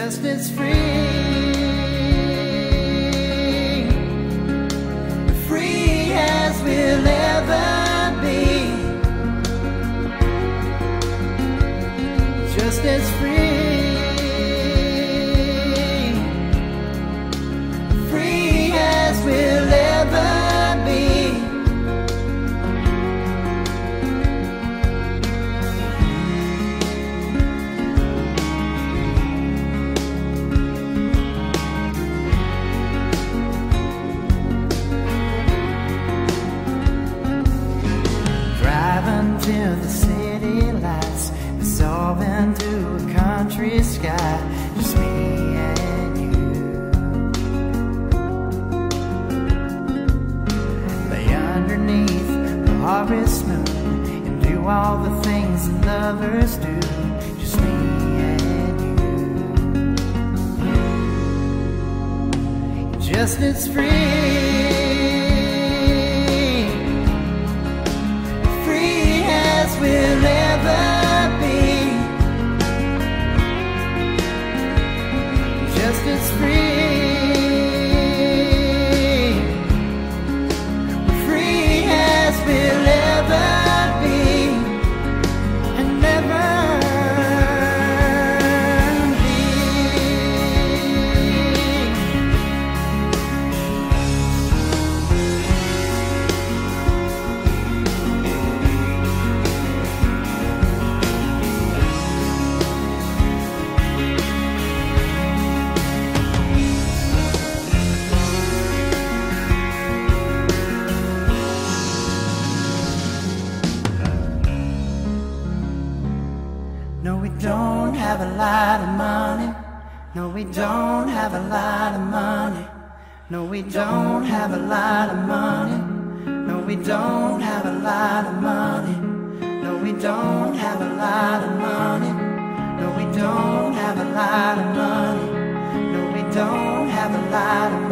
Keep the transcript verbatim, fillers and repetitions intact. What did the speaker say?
just as free, free as we'll ever be, just as free, free as we'll ever be. Till the city lights dissolve into a country sky, just me and you. Lay underneath the harvest moon and do all the things that lovers do, just me and you. Just as free, we'll ever be, just as free, free as we'll ever be, and never No, we don't have a lot of money. No, we don't have a lot of money. No, we don't have a lot of money. No, we don't have a lot of money. No, we don't have a lot of money. No, we don't have a lot of money. No, we don't have a lot of money.